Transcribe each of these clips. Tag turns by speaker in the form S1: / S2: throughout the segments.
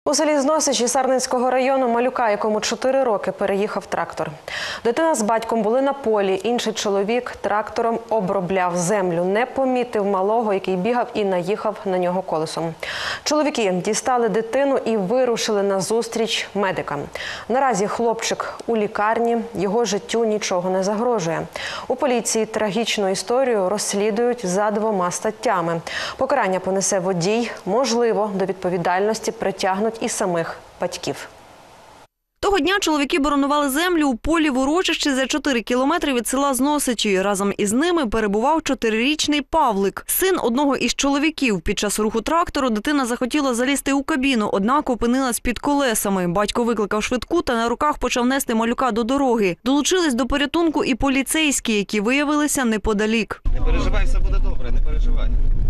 S1: У селі Зносичі Сарненського району малюка, якому 4 роки, переїхав трактор. Дитина з батьком були на полі, інший чоловік трактором обробляв землю. Не помітив малого, який бігав і наїхав на нього колесом. Чоловіки дістали дитину і вирушили на зустріч медикам. Наразі хлопчик у лікарні, його життю нічого не загрожує. У поліції трагічну історію розслідують за 2 статтями. Покарання понесе водій, можливо, до відповідальності притягнуть і самих батьків.
S2: Того дня чоловіки боронували землю у полі в урочищі за 4 кілометри від села Зносичі. Разом із ними перебував 4-річний Павлик, син одного із чоловіків. Під час руху трактору дитина захотіла залізти у кабіну, однак опинилась під колесами. Батько викликав швидку та на руках почав нести малюка до дороги. Долучились до порятунку і поліцейські, які виявилися неподалік.
S3: Не переживай, все буде добре, не переживай.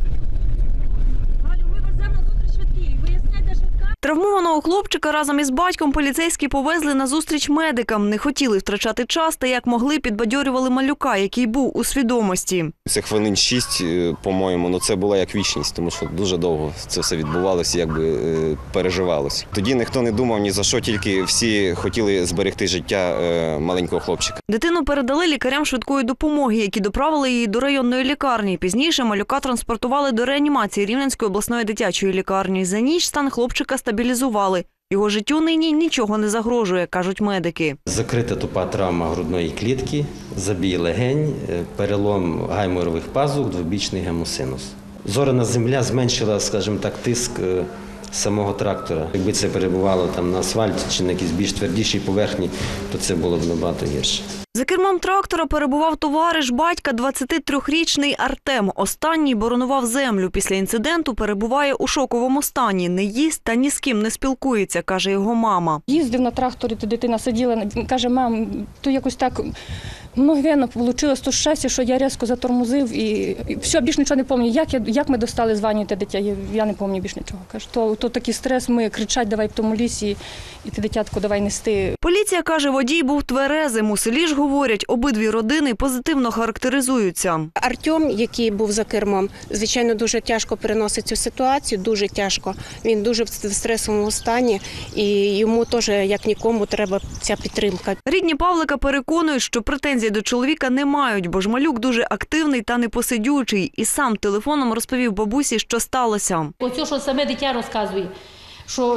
S2: Травмованого хлопчика разом із батьком поліцейські повезли на зустріч медикам. Не хотіли втрачати час та як могли підбадьорювали малюка, який був у свідомості.
S3: Це хвилин 6, по-моєму, це була як вічність, тому що дуже довго це все відбувалося, якби переживалося. Тоді ніхто не думав ні за що, тільки всі хотіли зберегти життя маленького хлопчика.
S2: Дитину передали лікарям швидкої допомоги, які доправили її до районної лікарні. Пізніше малюка транспортували до реанімації Рівненської обласної дитячої лікарні. За ніч стан хлопчика стабілізували. Його життю нині нічого не загрожує, кажуть медики.
S4: Закрита тупа травма грудної клітки, забій легень, перелом гайморових пазух, двобічний гемосинус. Зоряна земля зменшила, скажімо так, тиск самого трактора. Якби це перебувало там на асфальті чи на якійсь більш твердішій поверхні, то це було б набагато гірше.
S2: За кермом трактора перебував товариш батька, 23-річний Артем. Останній боронував землю. Після інциденту перебуває у шоковому стані. Не їсть та ні з ким не спілкується, каже його мама.
S5: Їздив на тракторі, то дитина сиділа, каже, мам, то якось так мгновенно вийшло то щастя, що я різко затормозив і все, більше нічого не пам'ятаю. Як ми достали з ванні те дитя, я не пам'ятаю більше нічого. Каже, то такий стрес, ми кричать, давай в тому лісі, і те дитятко давай нести.
S2: Поліція каже, водій був тверезим. У селі ж говорять, обидві родини позитивно характеризуються.
S6: Артем, який був за кермом, звичайно, дуже тяжко переносить цю ситуацію, дуже тяжко. Він дуже в стресовому стані і йому теж, як нікому, треба ця підтримка.
S2: Рідні Павлика переконують, що претензій до чоловіка не мають, бо ж малюк дуже активний та непосидючий. І сам телефоном розповів бабусі, що сталося.
S7: Оце, що саме дитя розказує. Що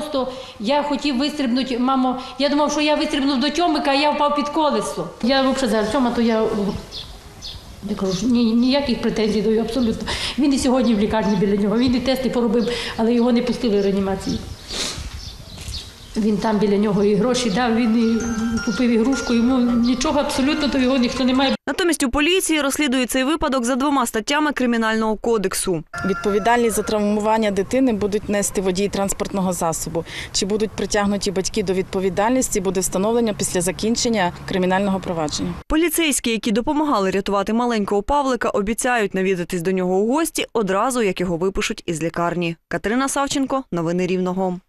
S7: я хотів вистрибнути, мамо, я думав, що я вистрибнув до Тьомика, а я впав під колесо. Я взагалі за Артема, то я кажу, ніяких претензій до його, абсолютно. Він і сьогодні в лікарні біля нього, він і тести поробив, але його не пустили в реанімацію. Він там біля нього і гроші дав, він і купив ігрушку, йому нічого абсолютно, то його ніхто не має.
S2: Натомість у поліції розслідують цей випадок за 2 статтями Кримінального кодексу.
S8: Відповідальність за травмування дитини будуть нести водії транспортного засобу. Чи будуть притягнуті батьки до відповідальності, буде встановлено після закінчення кримінального провадження.
S2: Поліцейські, які допомагали рятувати маленького Павлика, обіцяють навідатись до нього у гості одразу, як його випишуть із лікарні. Катерина Савченко, новини Рівного.